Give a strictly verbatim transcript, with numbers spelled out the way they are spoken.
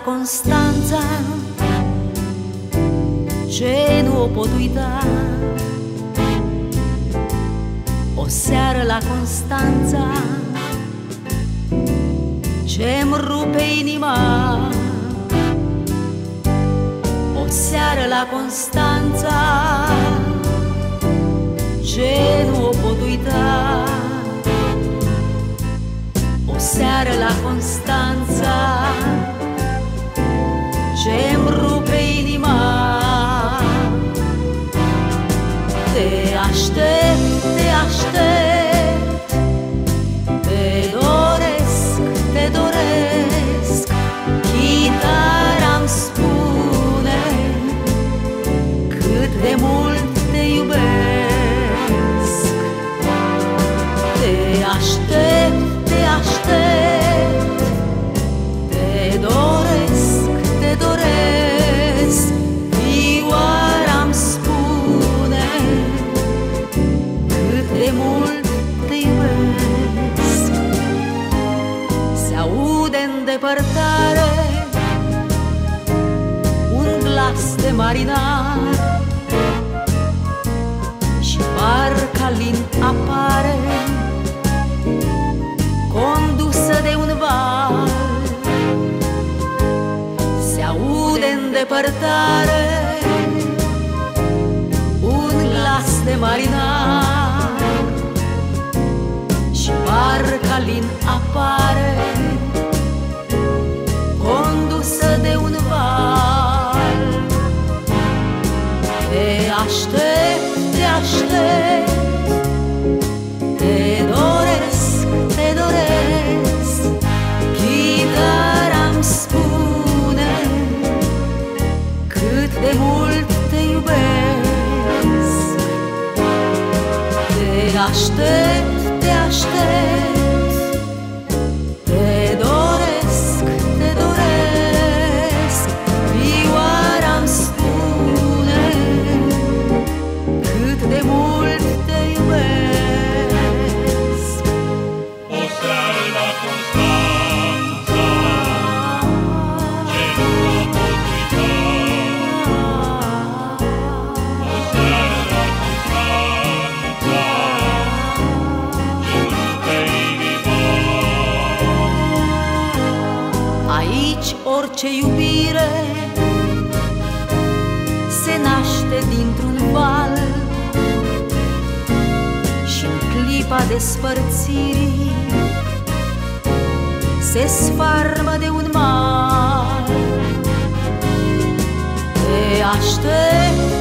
Constanța, ce nu o pot uita. O seară la Constanța, ce-mi rupe inima. O seară la Constanța, ce nu o pot uita. O seară la Constanța, ce-mi rupe inima. Te aștept, te aștept, te doresc, te doresc. Chitara-mi spune cât de mult te iubesc. Te aștept, te aștept, te doresc, te doresc. Vioara-mi spune cât de mult te iubesc. Se aude în depărtare un glas de marinar și barca lin apare, condusă de un val. Se aude în depărtare un glas de marinar și barca lin apare, condusă de un val. Te aștept, te aștept, te doresc, te doresc. Chitara-mi spune cât de mult te iubesc. Te aștept, te aștept, te doresc, te doresc. Vioara-mi spune cât de mult te iubesc. O seară la Constanța, ce nu o pot uita. O seară la Constanța, ce-mi rupe inima. Aici orice iubire se naște dintr-un val și-n clipa despărțirii se sfarmă de un mal. Te aștept,